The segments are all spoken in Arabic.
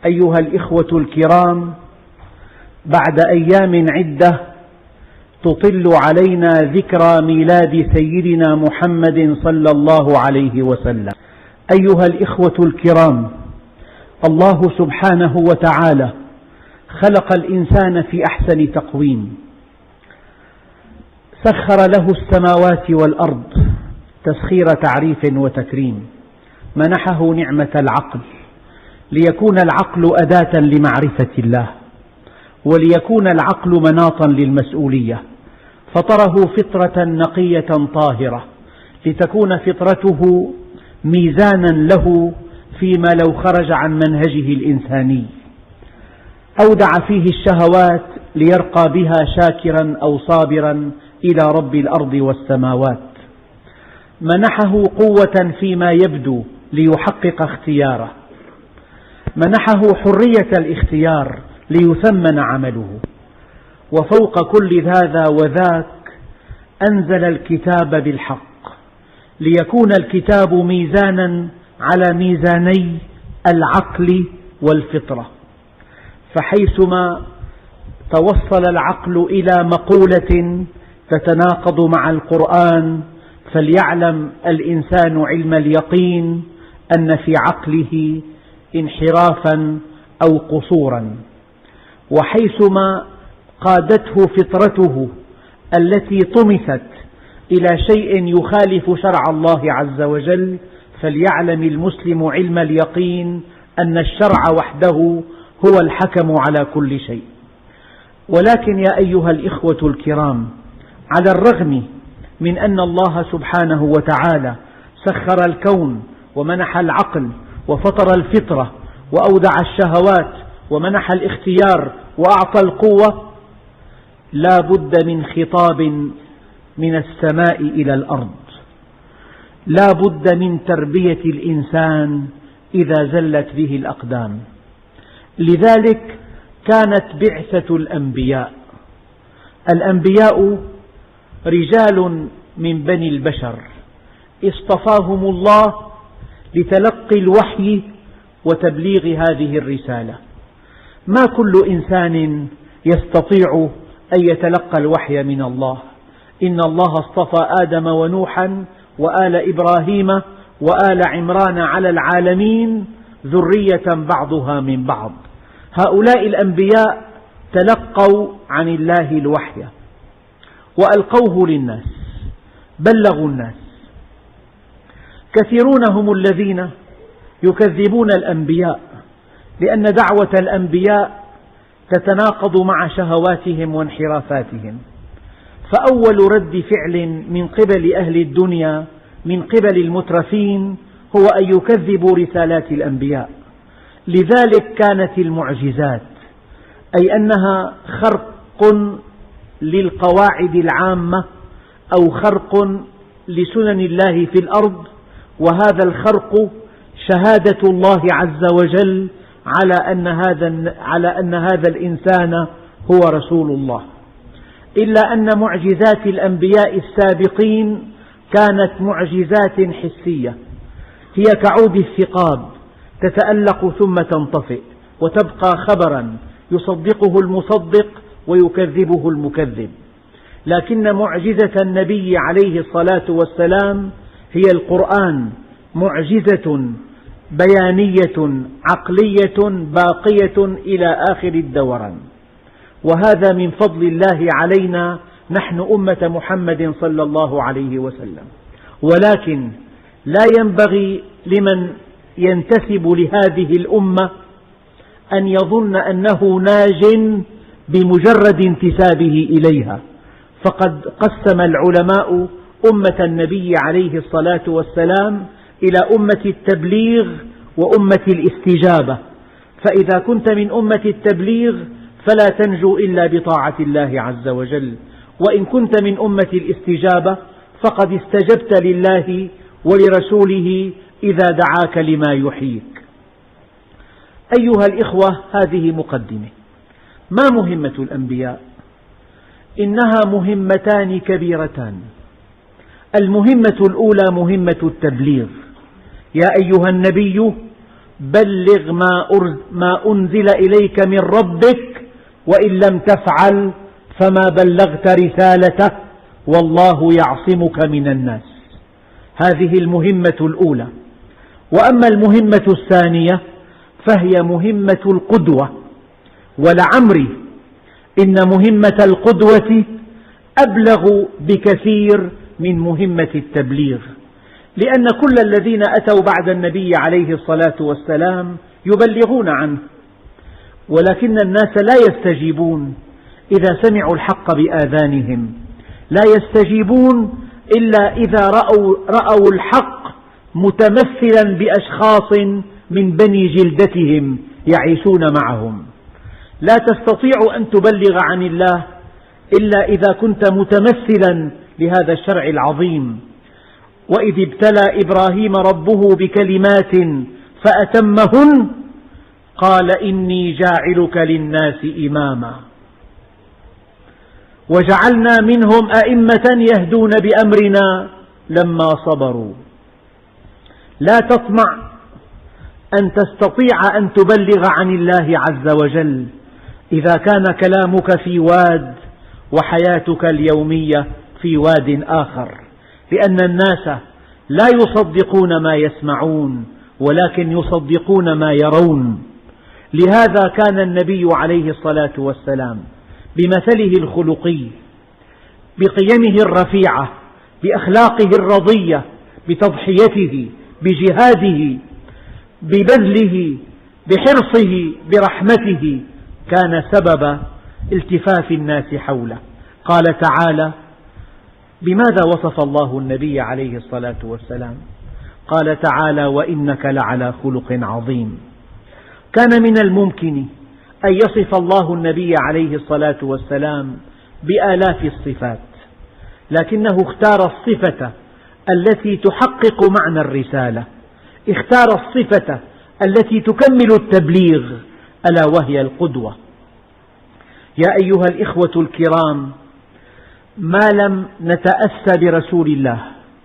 أيها الإخوة الكرام، بعد أيام عدة تطل علينا ذكرى ميلاد سيدنا محمد صلى الله عليه وسلم. أيها الإخوة الكرام، الله سبحانه وتعالى خلق الإنسان في أحسن تقويم، سخر له السماوات والأرض تسخير تعريف وتكريم، منحه نعمة العقل ليكون العقل أداة لمعرفة الله، وليكون العقل مناطا للمسؤولية، فطره فطرة نقية طاهرة لتكون فطرته ميزانا له فيما لو خرج عن منهجه الإنساني. أودع فيه الشهوات ليرقى بها شاكرا أو صابرا إلى رب الأرض والسماوات، منحه قوة فيما يبدو ليحقق اختياره، منحه حرية الاختيار ليثمن عمله، وفوق كل هذا وذاك أنزل الكتاب بالحق ليكون الكتاب ميزانا على ميزاني العقل والفطرة، فحيثما توصل العقل إلى مقولة تتناقض مع القرآن فليعلم الإنسان علم اليقين أن في عقله انحرافا أو قصورا، وحيثما قادته فطرته التي طمست إلى شيء يخالف شرع الله عز وجل فليعلم المسلم علم اليقين أن الشرع وحده هو الحكم على كل شيء. ولكن يا أيها الإخوة الكرام، على الرغم من أن الله سبحانه وتعالى سخر الكون ومنح العقل وفطر الفطرة وأودع الشهوات ومنح الاختيار وأعطى القوة، لا بد من خطاب من السماء إلى الأرض، لا بد من تربية الإنسان إذا زلت به الأقدام. لذلك كانت بعثة الأنبياء. الأنبياء رجال من بني البشر اصطفاهم الله لتلقي الوحي وتبليغ هذه الرسالة. ما كل إنسان يستطيع أن يتلقى الوحي من الله. إن الله اصطفى آدم ونوحا وآل إبراهيم وآل عمران على العالمين ذرية بعضها من بعض. هؤلاء الأنبياء تلقوا عن الله الوحي وألقوه للناس، بلغوا الناس. كثيرون هم الذين يكذبون الأنبياء لأن دعوة الأنبياء تتناقض مع شهواتهم وانحرافاتهم، فأول رد فعل من قبل أهل الدنيا من قبل المترفين هو أن يكذبوا رسالات الأنبياء. لذلك كانت المعجزات، أي أنها خرق للقواعد العامة أو خرق لسنن الله في الأرض، وهذا الخرق شهادة الله عز وجل على أن هذا الإنسان هو رسول الله. إلا أن معجزات الأنبياء السابقين كانت معجزات حسية، هي كعود الثقاب تتألق ثم تنطفئ وتبقى خبرا يصدقه المصدق ويكذبه المكذب. لكن معجزة النبي عليه الصلاة والسلام هي القرآن، معجزة بيانية عقلية باقية إلى آخر الدوران، وهذا من فضل الله علينا نحن أمة محمد صلى الله عليه وسلم. ولكن لا ينبغي لمن ينتسب لهذه الأمة أن يظن أنه ناج بمجرد انتسابه إليها، فقد قسم العلماء أمة النبي عليه الصلاة والسلام إلى أمة التبليغ وأمة الاستجابة، فإذا كنت من أمة التبليغ فلا تنجو إلا بطاعة الله عز وجل، وإن كنت من أمة الاستجابة فقد استجبت لله ولرسوله إذا دعاك لما يحييك. أيها الإخوة، هذه مقدمة. ما مهمة الأنبياء؟ إنها مهمتان كبيرتان. المهمة الأولى مهمة التبليغ. يا أيها النبي بلغ ما أنزل إليك من ربك وإن لم تفعل فما بلغت رسالته والله يعصمك من الناس. هذه المهمة الأولى. وأما المهمة الثانية فهي مهمة القدوة، ولعمري إن مهمة القدوة أبلغ بكثير من مهمة التبليغ، لأن كل الذين أتوا بعد النبي عليه الصلاة والسلام يبلغون عنه، ولكن الناس لا يستجيبون إذا سمعوا الحق بآذانهم، لا يستجيبون إلا إذا رأوا الحق متمثلا بأشخاص من بني جلدتهم يعيشون معهم. لا تستطيع أن تبلغ عن الله إلا إذا كنت متمثلا لهذا الشرع العظيم. وإذ ابتلى إبراهيم ربه بكلمات فأتمهن قال إني جاعلك للناس إماما وجعلنا منهم أئمة يهدون بأمرنا لما صبروا. لا تطمع أن تستطيع أن تبلغ عن الله عز وجل إذا كان كلامك في واد وحياتك اليومية في واد آخر، لأن الناس لا يصدقون ما يسمعون ولكن يصدقون ما يرون. لهذا كان النبي عليه الصلاة والسلام بمثله الخلقي، بقيمه الرفيعة، بأخلاقه الرضية، بتضحيته، بجهاده، ببذله، بحرصه، برحمته، كان سبب التفاف الناس حوله. قال تعالى: بماذا وصف الله النبي عليه الصلاة والسلام؟ قال تعالى: وإنك لعلى خلق عظيم. كان من الممكن أن يصف الله النبي عليه الصلاة والسلام بآلاف الصفات، لكنه اختار الصفة التي تحقق معنى الرسالة، اختار الصفة التي تكمل التبليغ، ألا وهي القدوة. يا أيها الإخوة الكرام، ما لم نتأسى برسول الله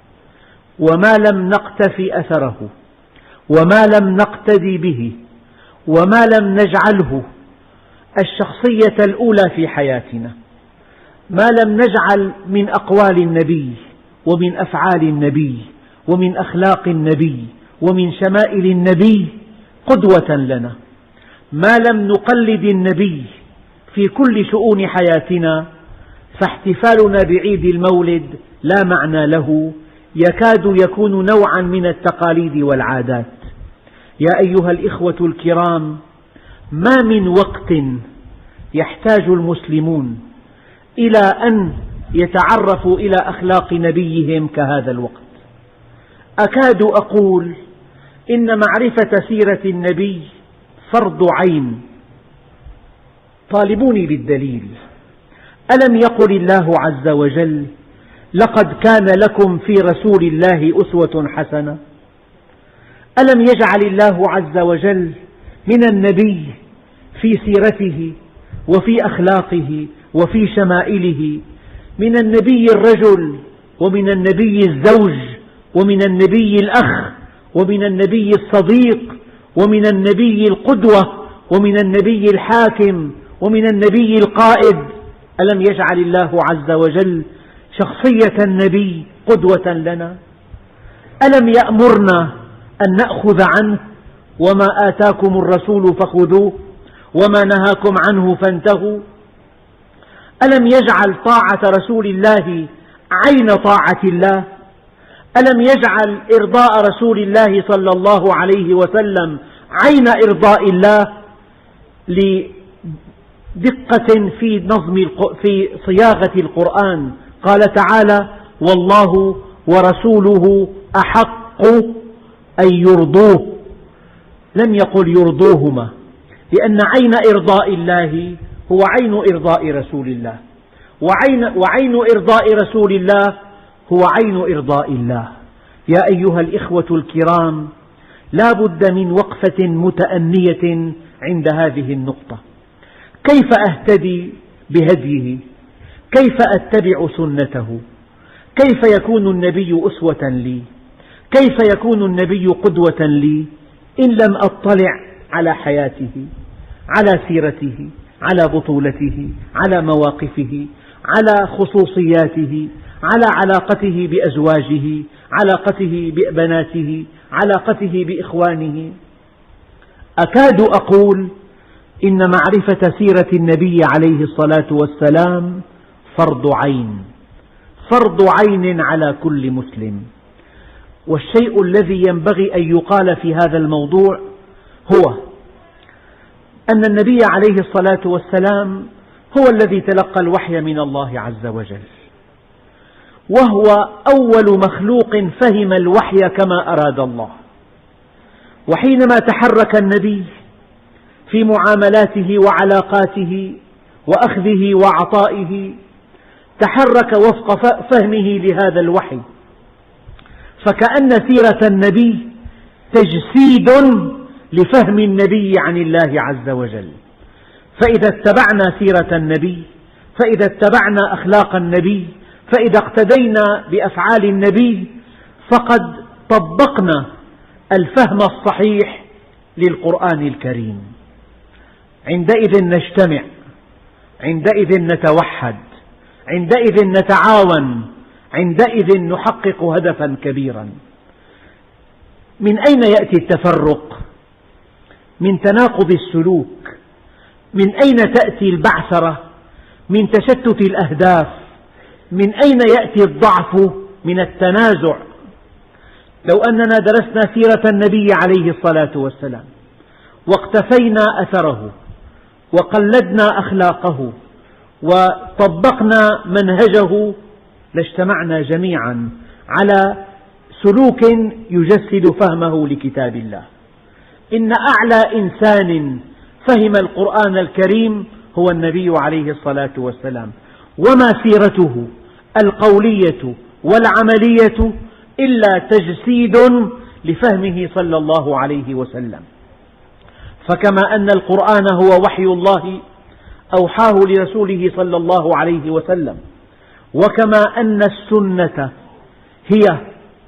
وما لم نقتفي أثره وما لم نقتدي به وما لم نجعله الشخصية الأولى في حياتنا، ما لم نجعل من أقوال النبي ومن أفعال النبي ومن أخلاق النبي ومن شمائل النبي قدوة لنا، ما لم نقلد النبي في كل شؤون حياتنا، فاحتفالنا بعيد المولد لا معنى له، يكاد يكون نوعا من التقاليد والعادات. يا أيها الإخوة الكرام، ما من وقت يحتاج المسلمون إلى أن يتعرفوا إلى أخلاق نبيهم كهذا الوقت. أكاد أقول إن معرفة سيرة النبي فرض عين. طالبوني بالدليل. ألم يقل الله عز وجل: لقد كان لكم في رسول الله أسوة حسنة؟ ألم يجعل الله عز وجل من النبي في سيرته وفي أخلاقه وفي شمائله، من النبي الرجل ومن النبي الزوج ومن النبي الأخ ومن النبي الصديق ومن النبي القدوة ومن النبي الحاكم ومن النبي القائد؟ ألم يجعل الله عز وجل شخصية النبي قدوة لنا؟ ألم يأمرنا أن نأخذ عنه: وما آتاكم الرسول فخذوه وما نهاكم عنه فانتهوا؟ ألم يجعل طاعة رسول الله عين طاعة الله؟ ألم يجعل إرضاء رسول الله صلى الله عليه وسلم عين إرضاء الله؟ لدقة في صياغة القرآن قال تعالى: والله ورسوله أحق أن يرضوه، لم يقل يرضوهما، لأن عين إرضاء الله هو عين إرضاء رسول الله، وعين إرضاء رسول الله هو عين إرضاء الله. يا أيها الإخوة الكرام، لا بد من وقفة متأنية عند هذه النقطة. كيف أهتدي بهديه؟ كيف أتبع سنته؟ كيف يكون النبي أسوة لي؟ كيف يكون النبي قدوة لي؟ إن لم أطلع على حياته، على سيرته، على بطولته، على مواقفه، على خصوصياته، على علاقته بأزواجه، علاقته ببناته، علاقته بإخوانه. أكاد أقول إن معرفة سيرة النبي عليه الصلاة والسلام فرض عين، فرض عين على كل مسلم. والشيء الذي ينبغي أن يقال في هذا الموضوع هو أن النبي عليه الصلاة والسلام هو الذي تلقى الوحي من الله عز وجل، وهو أول مخلوق فهم الوحي كما أراد الله. وحينما تحرك النبي في معاملاته وعلاقاته وأخذه وعطائه تحرك وفق فهمه لهذا الوحي، فكأن سيرة النبي تجسيد لفهم النبي عن الله عز وجل. فإذا اتبعنا سيرة النبي، فإذا اتبعنا أخلاق النبي، فإذا اقتدينا بأفعال النبي، فقد طبقنا الفهم الصحيح للقرآن الكريم. عندئذ نجتمع، عندئذ نتوحد، عندئذ نتعاون، عندئذ نحقق هدفا كبيرا. من أين يأتي التفرق؟ من تناقض السلوك. من أين تأتي البعثرة؟ من تشتت الأهداف. من أين يأتي الضعف؟ من التنازع. لو أننا درسنا سيرة النبي عليه الصلاة والسلام واقتفينا أثره وقلدنا أخلاقه وطبقنا منهجه لاجتمعنا جميعا على سلوك يجسد فهمه لكتاب الله. إن أعلى إنسان فهم القرآن الكريم هو النبي عليه الصلاة والسلام، وما سيرته القولية والعملية إلا تجسيد لفهمه صلى الله عليه وسلم. فكما أن القرآن هو وحي الله أوحاه لرسوله صلى الله عليه وسلم، وكما أن السنة هي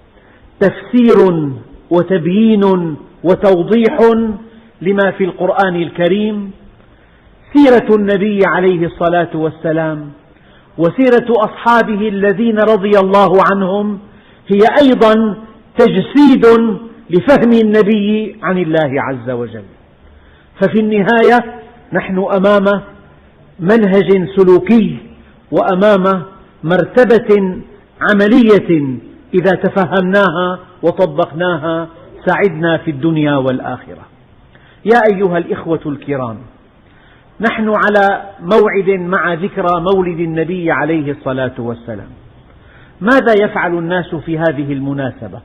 تفسير وتبيين وتوضيح لما في القرآن الكريم، سيرة النبي عليه الصلاة والسلام وسيرة أصحابه الذين رضي الله عنهم هي أيضا تجسيد لفهم النبي عن الله عز وجل. ففي النهاية نحن أمام منهج سلوكي وأمام مرتبة عملية إذا تفهمناها وطبقناها سعدنا في الدنيا والآخرة. يا أيها الإخوة الكرام، نحن على موعد مع ذكرى مولد النبي عليه الصلاة والسلام. ماذا يفعل الناس في هذه المناسبة؟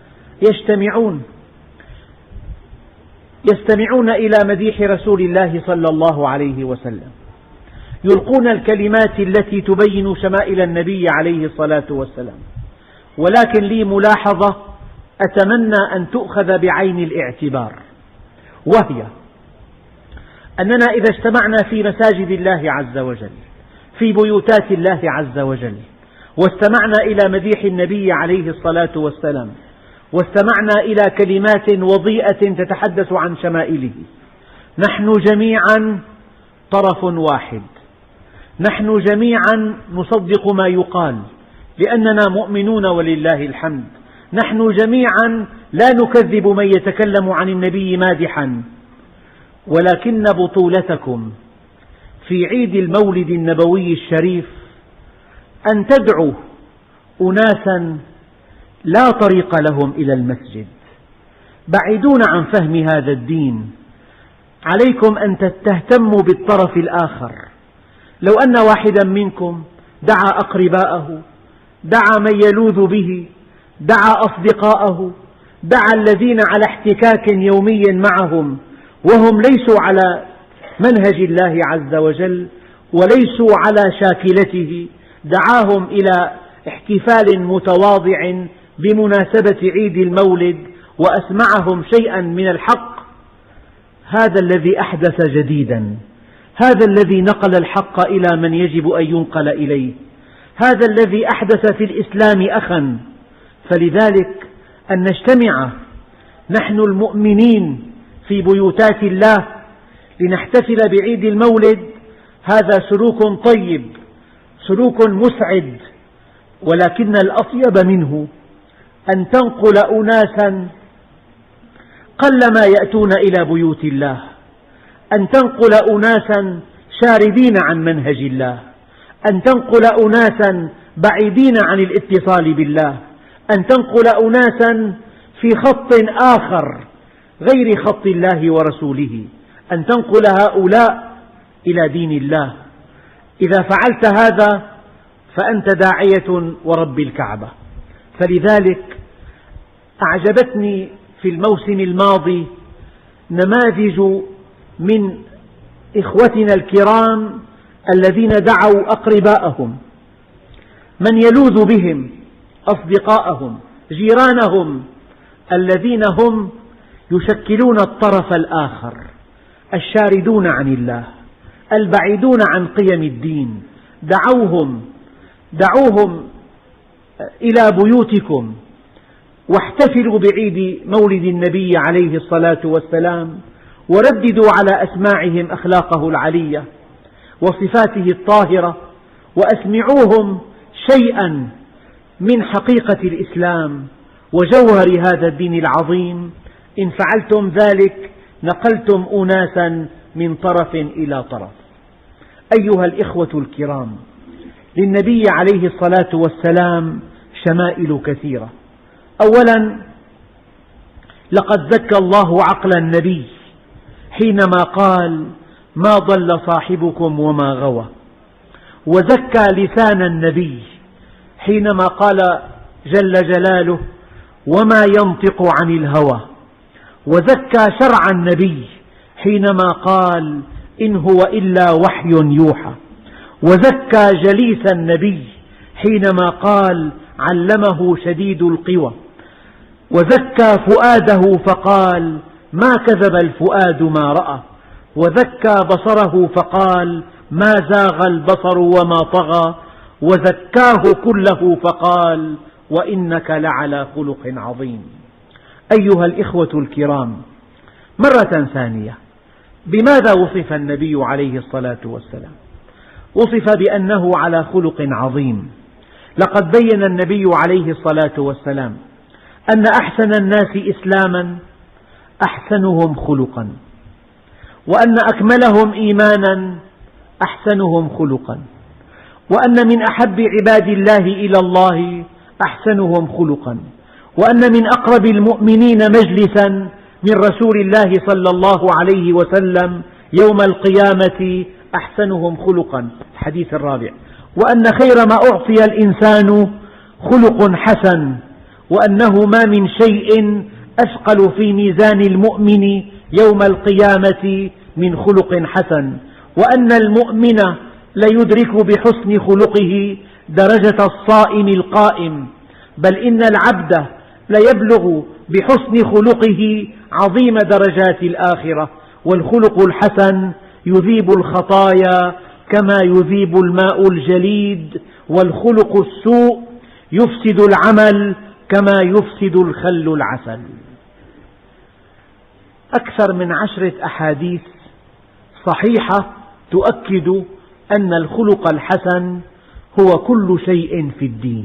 يستمعون إلى مديح رسول الله صلى الله عليه وسلم، يلقون الكلمات التي تبين شمائل النبي عليه الصلاة والسلام. ولكن لي ملاحظة أتمنى أن تؤخذ بعين الاعتبار، وهي أننا إذا اجتمعنا في مساجد الله عز وجل، في بيوتات الله عز وجل، واستمعنا إلى مديح النبي عليه الصلاة والسلام، واستمعنا إلى كلمات وضيئة تتحدث عن شمائله، نحن جميعا طرف واحد، نحن جميعا نصدق ما يقال لأننا مؤمنون ولله الحمد، نحن جميعا لا نكذب من يتكلم عن النبي مادحا. ولكن بطولتكم في عيد المولد النبوي الشريف أن تدعوا أناسا لا طريق لهم إلى المسجد، بعيدون عن فهم هذا الدين. عليكم أن تهتموا بالطرف الآخر. لو أن واحدا منكم دعا أقرباءه، دعا من يلوذ به، دعا أصدقاءه، دعا الذين على احتكاك يومي معهم وهم ليسوا على منهج الله عز وجل وليسوا على شاكلته، دعاهم إلى احتفال متواضع بمناسبة عيد المولد وأسمعهم شيئا من الحق، هذا الذي أحدث جديدا، هذا الذي نقل الحق إلى من يجب أن ينقل إليه، هذا الذي أحدث في الإسلام أخا. فلذلك أن نجتمع نحن المؤمنين في بيوتات الله لنحتفل بعيد المولد، هذا سلوك طيب، سلوك مسعد، ولكن الأطيب منه أن تنقل أناسا قلما يأتون إلى بيوت الله، أن تنقل أناسا شاردين عن منهج الله، أن تنقل أناسا بعيدين عن الاتصال بالله، أن تنقل أناسا في خط آخر غير خط الله ورسوله، أن تنقل هؤلاء إلى دين الله. إذا فعلت هذا فأنت داعية ورب الكعبة. فلذلك أعجبتني في الموسم الماضي نماذج من إخوتنا الكرام الذين دعوا أقرباءهم، من يلوذ بهم، أصدقاءهم، جيرانهم، الذين هم يشكلون الطرف الآخر، الشاردون عن الله، البعيدون عن قيم الدين، دعوهم إلى بيوتكم واحتفلوا بعيد مولد النبي عليه الصلاة والسلام، ورددوا على أسماعهم أخلاقه العلية وصفاته الطاهرة، وأسمعوهم شيئا من حقيقة الإسلام وجوهر هذا الدين العظيم. إن فعلتم ذلك نقلتم أناسا من طرف إلى طرف. أيها الإخوة الكرام، للنبي عليه الصلاة والسلام شمائل كثيرة. أولا، لقد زكى الله عقل النبي حينما قال: ما ضل صاحبكم وما غوى، وزكى لسان النبي حينما قال جل جلاله: وما ينطق عن الهوى، وزكى شرع النبي حينما قال: إن هو إلا وحي يوحى، وزكى جليس النبي حينما قال: علمه شديد القوى، وزكى فؤاده فقال: ما كذب الفؤاد ما رأى، وزكى بصره فقال: ما زاغ البصر وما طغى، وزكاه كله فقال: وإنك لعلى خلق عظيم. أيها الإخوة الكرام، مرة ثانية، بماذا وصف النبي عليه الصلاة والسلام؟ وصف بأنه على خلق عظيم. لقد بين النبي عليه الصلاة والسلام أن أحسن الناس إسلاما أحسنهم خلقا، وأن أكملهم إيمانا أحسنهم خلقا، وأن من أحب عباد الله إلى الله أحسنهم خلقا، وأن من أقرب المؤمنين مجلسا من رسول الله صلى الله عليه وسلم يوم القيامة أحسنهم خلقا. الحديث الرابع: وأن خير ما أعطي الإنسان خلق حسن، وأنه ما من شيء أثقل في ميزان المؤمن يوم القيامة من خلق حسن، وأن المؤمن ليدرك بحسن خلقه درجة الصائم القائم، بل إن العبد ليبلغ بحسن خلقه عظيم درجات الآخرة. والخلق الحسن يذيب الخطايا كما يذيب الماء الجليد، والخلق السوء يفسد العمل كما يفسد الخل العسل. أكثر من 10 أحاديث صحيحة تؤكد أن الخلق الحسن هو كل شيء في الدين.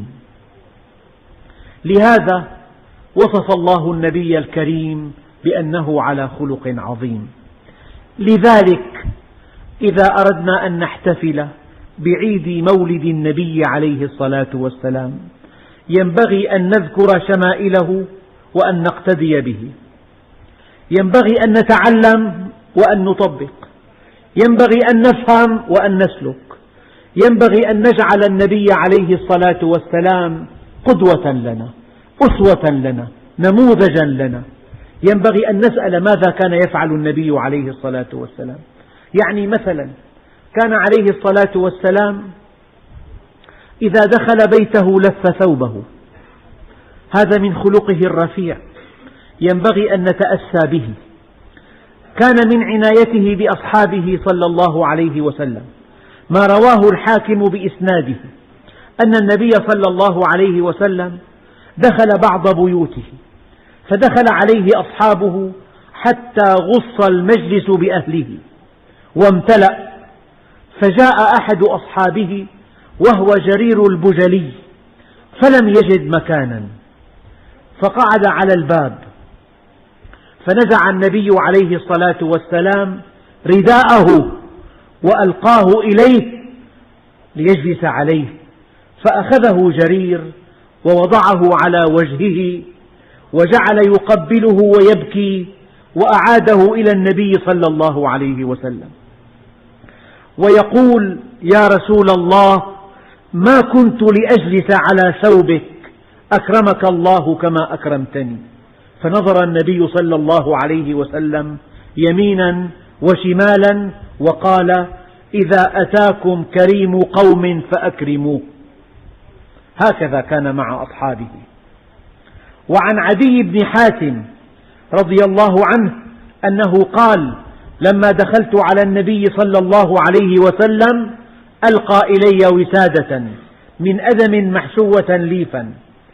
لهذا وصف الله النبي الكريم بأنه على خلق عظيم. لذلك إذا أردنا أن نحتفل بعيد مولد النبي عليه الصلاة والسلام ينبغي أن نذكر شمائله وأن نقتدي به، ينبغي أن نتعلم وأن نطبق، ينبغي أن نفهم وأن نسلك، ينبغي أن نجعل النبي عليه الصلاة والسلام قدوة لنا، أسوة لنا، نموذجا لنا. ينبغي أن نسأل ماذا كان يفعل النبي عليه الصلاة والسلام. يعني مثلا كان عليه الصلاة والسلام إذا دخل بيته لف ثوبه، هذا من خلقه الرفيع، ينبغي أن نتأسى به. كان من عنايته بأصحابه صلى الله عليه وسلم ما رواه الحاكم بإسناده أن النبي صلى الله عليه وسلم دخل بعض بيوته فدخل عليه أصحابه حتى غص المجلس بأهله وامتلأ، فجاء أحد أصحابه وهو جرير البجلي فلم يجد مكانا، فقعد على الباب، فنزع النبي عليه الصلاة والسلام رداءه وألقاه إليه ليجلس عليه، فأخذه جرير ووضعه على وجهه وجعل يقبله ويبكي، وأعاده إلى النبي صلى الله عليه وسلم ويقول: يا رسول الله، ما كنت لأجلس على ثوبك، أكرمك الله كما أكرمتني. فنظر النبي صلى الله عليه وسلم يمينا وشمالا وقال: إذا أتاكم كريم قوم فأكرموه. هكذا كان مع أصحابه. وعن عدي بن حاتم رضي الله عنه أنه قال: لما دخلت على النبي صلى الله عليه وسلم ألقى إلي وسادة من أدم محشوة ليفا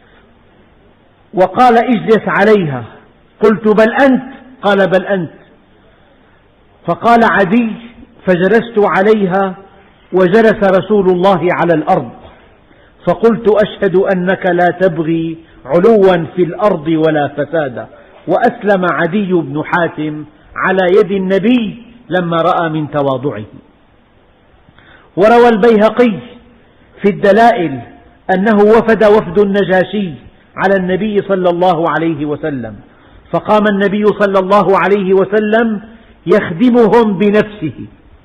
وقال: اجلس عليها. قلت: بل أنت؟ قال: بل أنت. فقال عدي: فجلست عليها وجلس رسول الله على الأرض، فقلت: أشهد أنك لا تبغي علوا في الأرض ولا فسادا. وأسلم عدي بن حاتم على يد النبي لما رأى من تواضعه. وروى البيهقي في الدلائل أنه وفد النجاشي على النبي صلى الله عليه وسلم، فقام النبي صلى الله عليه وسلم يخدمهم بنفسه،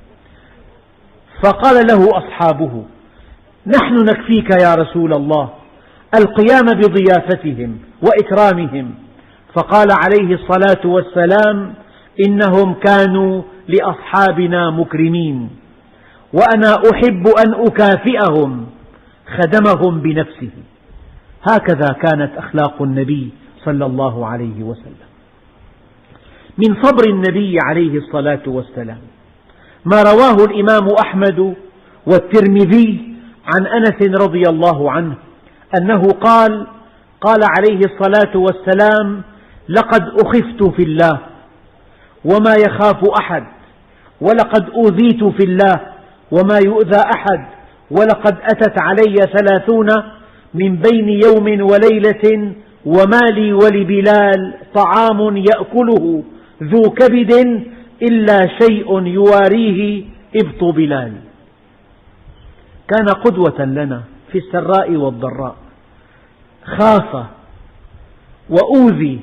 فقال له أصحابه: نحن نكفيك يا رسول الله، القيام بضيافتهم وإكرامهم. فقال عليه الصلاة والسلام: إنهم كانوا لأصحابنا مكرمين، وأنا أحب أن أكافئهم، خدمهم بنفسه. هكذا كانت أخلاق النبي صلى الله عليه وسلم. من صبر النبي عليه الصلاة والسلام ما رواه الإمام أحمد والترمذي عن أنس رضي الله عنه أنه قال: قال عليه الصلاة والسلام: لقد أخفت في الله وما يخاف أحد، ولقد أوذيت في الله وما يؤذى أحد، ولقد أتت علي 30 من بين يوم وليلة، وما لي ولبلال طعام يأكله ذو كبد إلا شيء يواريه إبط بلال. كان قدوة لنا في السراء والضراء، خاف وأوذي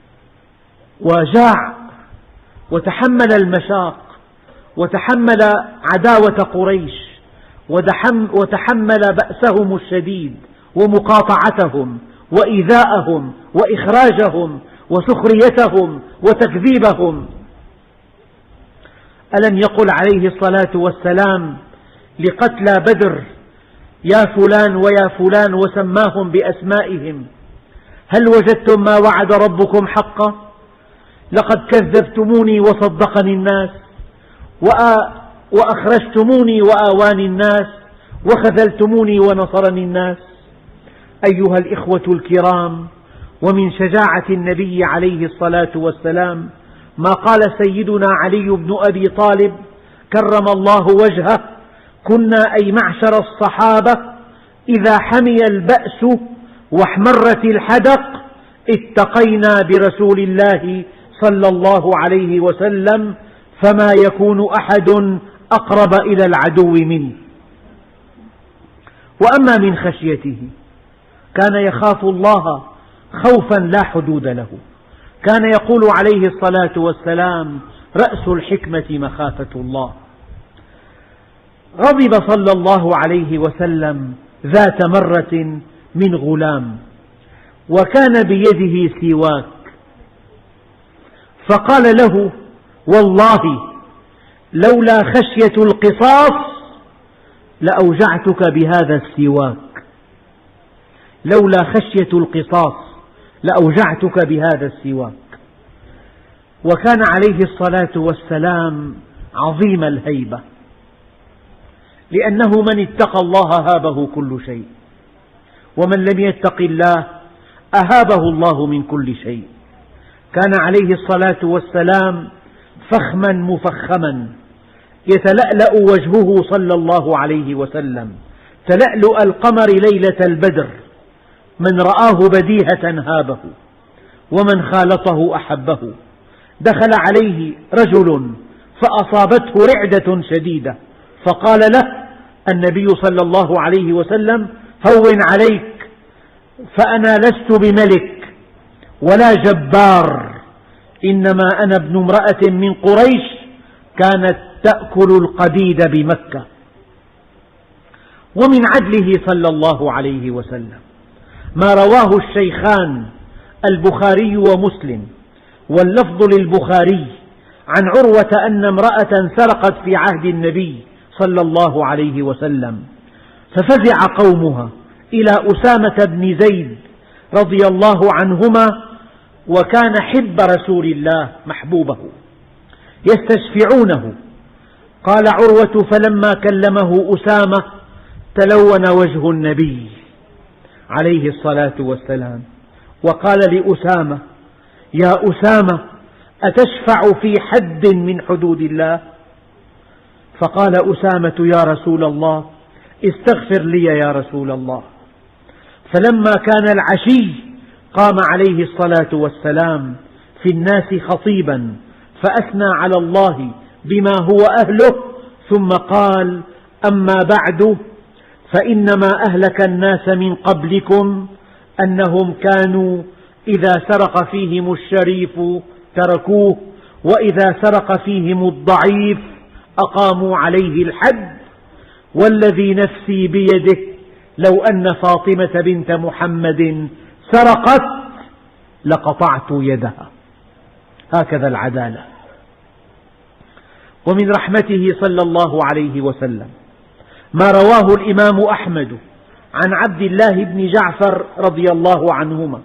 وجاع وتحمل المشاق وتحمل عداوة قريش وتحمل بأسهم الشديد ومقاطعتهم وإيذاءهم وإخراجهم وسخريتهم وتكذيبهم. ألم يقل عليه الصلاة والسلام لقتلى بدر: يا فلان ويا فلان، وسماهم بأسمائهم: هل وجدتم ما وعد ربكم حقا؟ لقد كذبتموني وصدقني الناس، وأخرجتموني وآواني الناس، وخذلتموني ونصرني الناس. أيها الإخوة الكرام، ومن شجاعة النبي عليه الصلاة والسلام ما قال سيدنا علي بن أبي طالب كرم الله وجهه: كنا أي معشر الصحابة إذا حمي البأس واحمرت الحدق اتقينا برسول الله صلى الله عليه وسلم، فما يكون أحد أقرب إلى العدو منه. وأما من خشيته، كان يخاف الله خوفا لا حدود له. كان يقول عليه الصلاة والسلام: رأس الحكمة مخافة الله. غضب صلى الله عليه وسلم ذات مرة من غلام، وكان بيده سواك، فقال له: والله لولا خشية القصاص لأوجعتك بهذا السواك، لولا خشية القصاص لأوجعتك بهذا السواك. وكان عليه الصلاة والسلام عظيم الهيبة، لأنه من اتقى الله هابه كل شيء، ومن لم يتق الله أهابه الله من كل شيء. كان عليه الصلاة والسلام فخما مفخما، يتلألأ وجهه صلى الله عليه وسلم تلألؤ القمر ليلة البدر، من رآه بديهة هابه ومن خالطه أحبه. دخل عليه رجل فأصابته رعدة شديدة، فقال له النبي صلى الله عليه وسلم: هون عليك، فأنا لست بملك ولا جبار، إنما أنا ابن امرأة من قريش كانت تأكل القديد بمكة. ومن عدله صلى الله عليه وسلم ما رواه الشيخان البخاري ومسلم، واللفظ للبخاري، عن عروة أن امرأة سرقت في عهد النبي صلى الله عليه وسلم، ففزع قومها إلى أسامة بن زيد رضي الله عنهما، وكان حب رسول الله محبوبه، يستشفعونه. قال عروة: فلما كلمه أسامة تلون وجه النبي عليه الصلاة والسلام، وقال لأسامة: يا أسامة، أتشفع في حد من حدود الله؟ فقال أسامة: يا رسول الله، استغفر لي يا رسول الله. فلما كان العشي قام عليه الصلاة والسلام في الناس خطيبا، فأثنى على الله بما هو أهله، ثم قال: أما بعد، فإنما أهلك الناس من قبلكم أنهم كانوا إذا سرق فيهم الشريف تركوه، وإذا سرق فيهم الضعيف أقاموا عليه الحد، والذي نفسي بيده لو أن فاطمة بنت محمد سرقت لقطعت يدها. هكذا العدالة. ومن رحمته صلى الله عليه وسلم ما رواه الإمام أحمد عن عبد الله بن جعفر رضي الله عنهما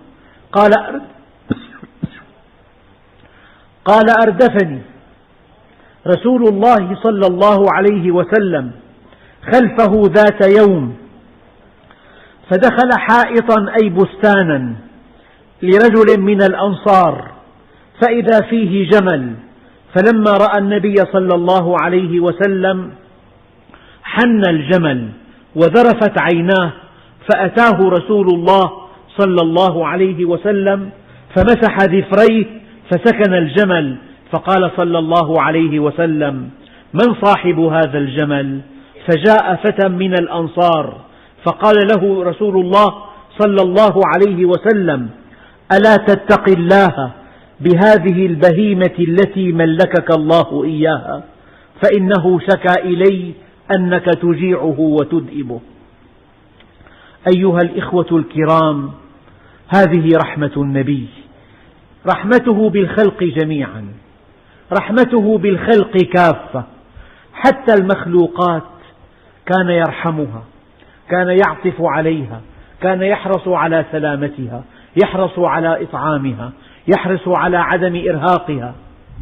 قال: أردفني رسول الله صلى الله عليه وسلم خلفه ذات يوم، فدخل حائطا أي بستانا لرجل من الأنصار، فإذا فيه جمل، فلما رأى النبي صلى الله عليه وسلم حن الجمل وذرفت عيناه، فأتاه رسول الله صلى الله عليه وسلم فمسح ذفريه فسكن الجمل، فقال صلى الله عليه وسلم: من صاحب هذا الجمل؟ فجاء فتى من الأنصار فقال له رسول الله صلى الله عليه وسلم: ألا تتق الله بهذه البهيمة التي ملكك الله إياها، فإنه شكا إلي أنك تجيعه وتدئبه. أيها الإخوة الكرام، هذه رحمة النبي، رحمته بالخلق جميعا، رحمته بالخلق كافة، حتى المخلوقات كان يرحمها، كان يعطف عليها، كان يحرص على سلامتها، يحرص على إطعامها، يحرص على عدم إرهاقها.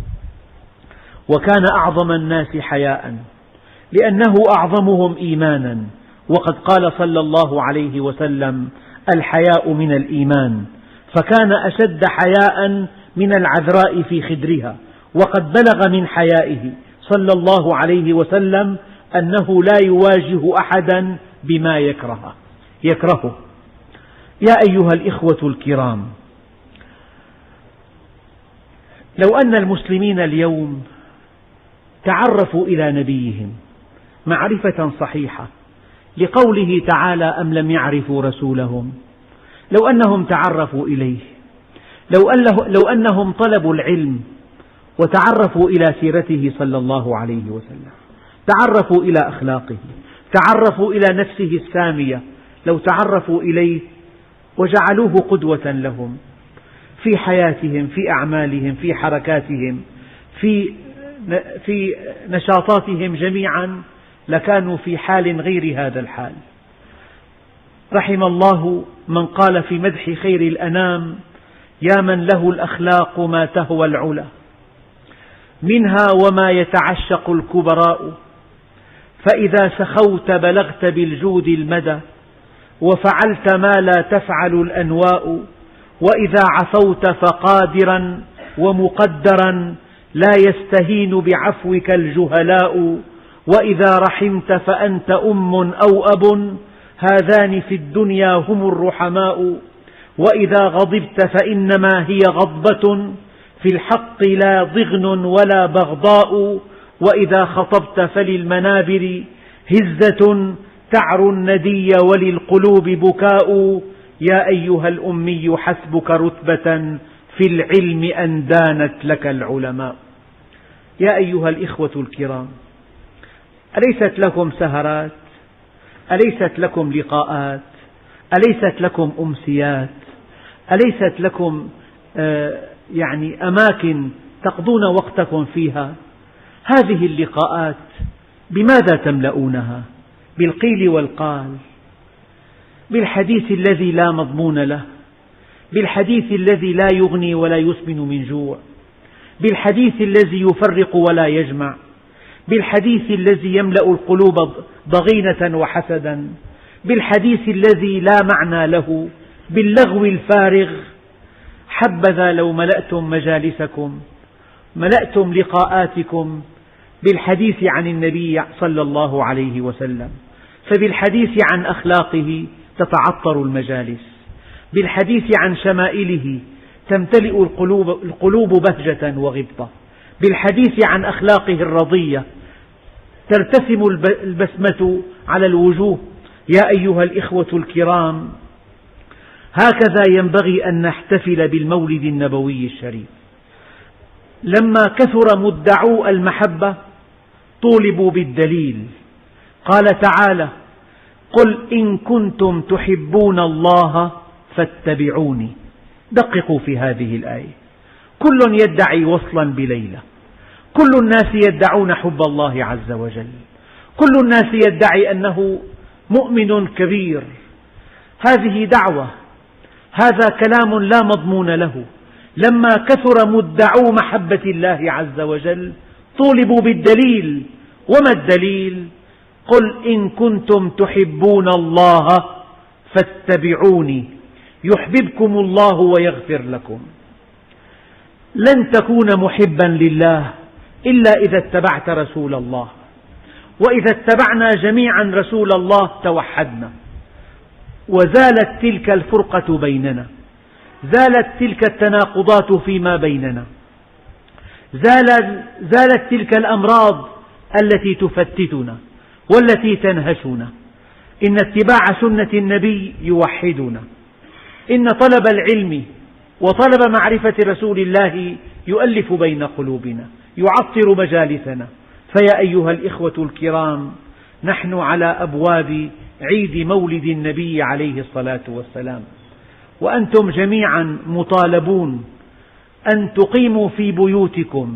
وكان أعظم الناس حياء لأنه أعظمهم إيمانا، وقد قال صلى الله عليه وسلم: الحياء من الإيمان، فكان أشد حياء من العذراء في خدرها، وقد بلغ من حيائه صلى الله عليه وسلم أنه لا يواجه أحدا بما يكرهه. يا أيها الإخوة الكرام، لو أن المسلمين اليوم تعرفوا إلى نبيهم معرفة صحيحة لقوله تعالى: أم لم يعرفوا رسولهم، لو أنهم تعرفوا إليه، لو أنهم طلبوا العلم وتعرفوا إلى سيرته صلى الله عليه وسلم، تعرفوا إلى أخلاقه، تعرفوا إلى نفسه السامية، لو تعرفوا إليه وجعلوه قدوة لهم في حياتهم، في أعمالهم، في حركاتهم، في نشاطاتهم جميعا، لكانوا في حال غير هذا الحال. رحم الله من قال في مدح خير الأنام: يا من له الأخلاق ما تهوى العلا، منها وما يتعشق الكبراء، فإذا سخوت بلغت بالجود المدى، وفعلت ما لا تفعل الأنواء، وإذا عفوت فقادرا ومقدرا لا يستهين بعفوك الجهلاء، وإذا رحمت فأنت أم أو أب، هذان في الدنيا هم الرحماء، وإذا غضبت فإنما هي غضبة، في الحق لا ضغن ولا بغضاء، وإذا خطبت فللمنابر هزة، تعر الندي وللقلوب بكاء، يا أيها الأمي حسبك رتبة، في العلم أن دانت لك العلماء. يا أيها الإخوة الكرام، أليست لكم سهرات؟ أليست لكم لقاءات؟ أليست لكم أمسيات؟ أليست لكم أماكن تقضون وقتكم فيها؟ هذه اللقاءات بماذا تملؤونها؟ بالقيل والقال، بالحديث الذي لا مضمون له، بالحديث الذي لا يغني ولا يسمن من جوع، بالحديث الذي يفرق ولا يجمع، بالحديث الذي يملأ القلوب ضغينة وحسدا، بالحديث الذي لا معنى له، باللغو الفارغ. حبذا لو ملأتم مجالسكم، ملأتم لقاءاتكم بالحديث عن النبي صلى الله عليه وسلم، فبالحديث عن أخلاقه تتعطر المجالس، بالحديث عن شمائله تمتلئ القلوب بهجة وغبطة، بالحديث عن أخلاقه الرضية ترتسم البسمة على الوجوه. يا أيها الإخوة الكرام، هكذا ينبغي أن نحتفل بالمولد النبوي الشريف. لما كثر مدعو المحبة طولبوا بالدليل، قال تعالى: قل إن كنتم تحبون الله فاتبعوني. دققوا في هذه الآية، كل يدعي وصلا بليلى، كل الناس يدعون حب الله عز وجل، كل الناس يدعي أنه مؤمن كبير. هذه دعوة، هذا كلام لا مضمون له. لما كثر مدعو محبة الله عز وجل طولبوا بالدليل. وما الدليل؟ قل إن كنتم تحبون الله فاتبعوني يحببكم الله ويغفر لكم. لن تكون محبا لله إلا إذا اتبعت رسول الله، وإذا اتبعنا جميعا رسول الله توحدنا، وزالت تلك الفرقة بيننا، زالت تلك التناقضات فيما بيننا، زالت تلك الأمراض التي تفتتنا والتي تنهشنا. إن اتباع سنة النبي يوحدنا، إن طلب العلم وطلب معرفة رسول الله يؤلف بين قلوبنا، يعطر مجالسنا. فيا أيها الإخوة الكرام، نحن على أبواب عيد مولد النبي عليه الصلاة والسلام، وأنتم جميعا مطالبون أن تقيموا في بيوتكم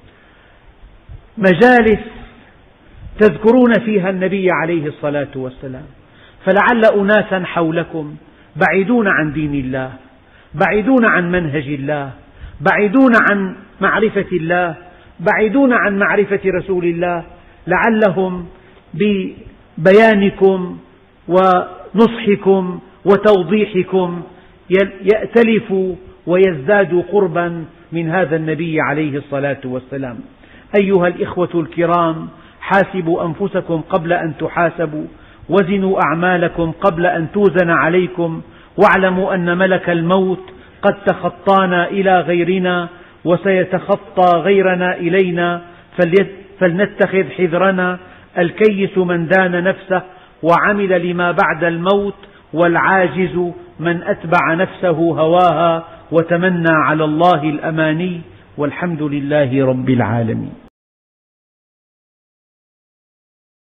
مجالس تذكرون فيها النبي عليه الصلاة والسلام، فلعل أناسا حولكم بعيدون عن دين الله، بعيدون عن منهج الله، بعيدون عن معرفة الله، بعيدون عن معرفة رسول الله، لعلهم ببيانكم ونصحكم وتوضيحكم يأتلفوا ويزدادوا قربا من هذا النبي عليه الصلاة والسلام. أيها الإخوة الكرام، حاسبوا أنفسكم قبل أن تحاسبوا، وزنوا أعمالكم قبل أن توزن عليكم، واعلموا أن ملك الموت قد تخطانا إلى غيرنا وسيتخطى غيرنا إلينا، فلنتخذ حذرنا. الكيس من دان نفسه وعمل لما بعد الموت، والعاجز من أتبع نفسه هواها وتمنى على الله الأماني، والحمد لله رب العالمين.